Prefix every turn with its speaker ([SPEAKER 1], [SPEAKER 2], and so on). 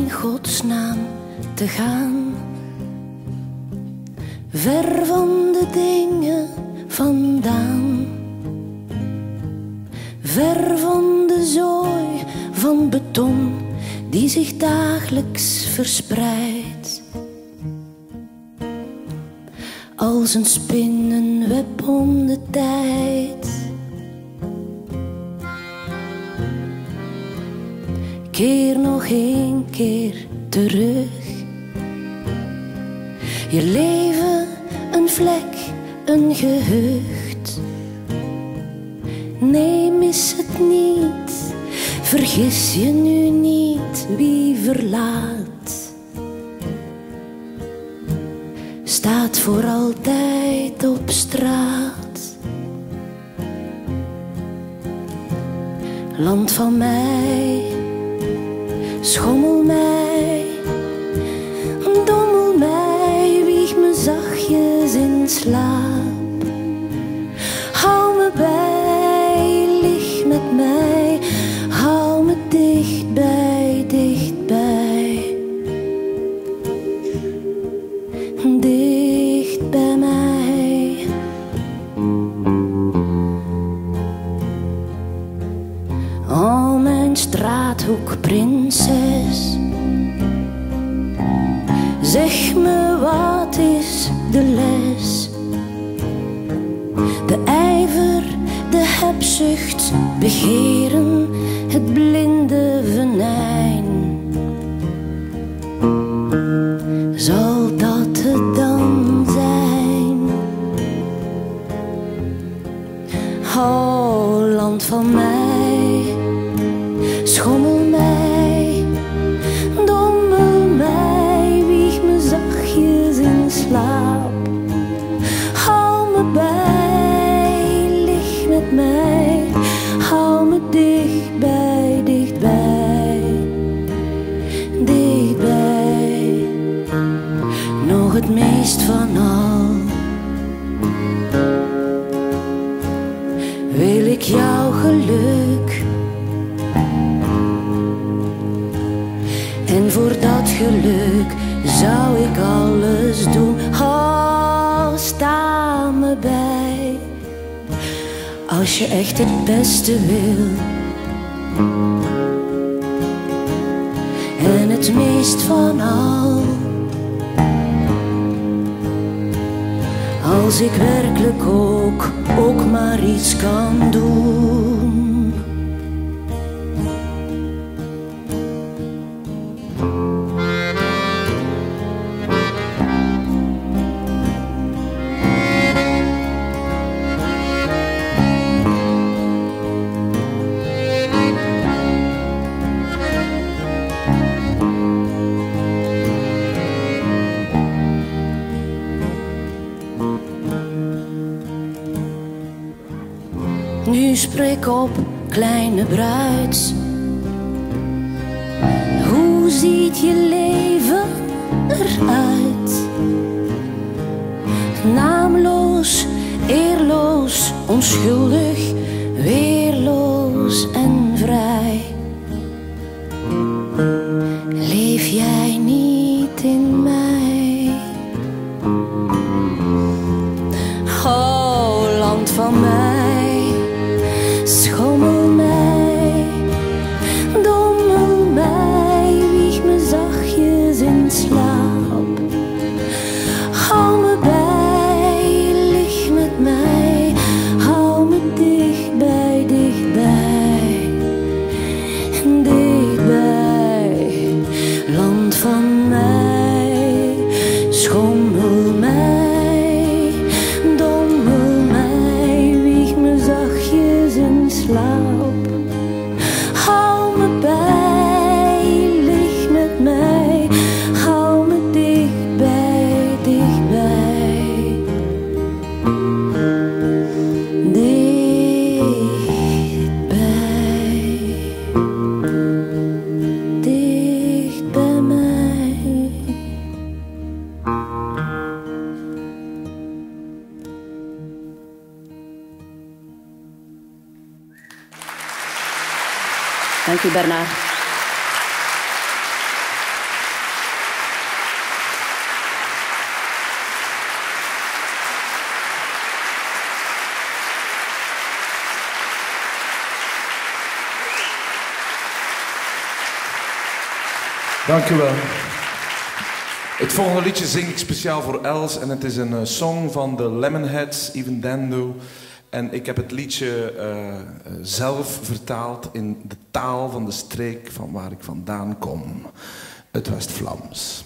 [SPEAKER 1] in godsnaam te gaan? Ver van de dingen vandaan. Ver van de zooi van beton die zich dagelijks verspreidt. Als een spinnenweb om de tijd. Keer nog 1 keer terug. Je leven een vlek, een gehucht. Nee, mis het niet. Vergis je nu niet, wie verlaat staat voor altijd op straat. Land van mij, schommel mij, dommel mij, wieg me zachtjes in slaap. Hou me bij, lig met mij, hou me dichtbij, dichtbij. Dicht bij mij. Oh, mijn straathoekprinses, zeg me, wat is de les? De ijver, de hebzucht, begeren, het blinde venijn. Zal dat het dan zijn? Oh, land van mij, schommel mij, dommel mij, wieg me zachtjes in slaap. Hou me bij, lig met mij, hou me dichtbij, dichtbij, dichtbij. Nog het meest van al wil ik jouw geluk. En voor dat geluk zou ik alles doen. Oh, sta me bij, als je echt het beste wil. En het meest van al, als ik werkelijk ook maar iets kan doen. Nu spreek op, kleine bruid. Hoe ziet je leven eruit? Naamloos, eerloos, onschuldig, weerloos en vrij. Leef jij niet in mij? Oh, land van mij, schommel mij, dommel mij, wieg me zachtjes in slaap. Hou me bij, lig met mij, hou me dichtbij, dichtbij, dichtbij. Land van mij, schommel mij, dommel mij, wieg me zachtjes in slaap. Hou me bij, lig met mij, hou me dichtbij, dichtbij, dichtbij, dicht bij mij. Dank u, Bernard.
[SPEAKER 2] Dank u wel. Het volgende liedje zing ik speciaal voor Els en het is een song van de Lemonheads, Even Dando. En ik heb het liedje zelf vertaald in de taal van de streek van waar ik vandaan kom, het West-Vlaams.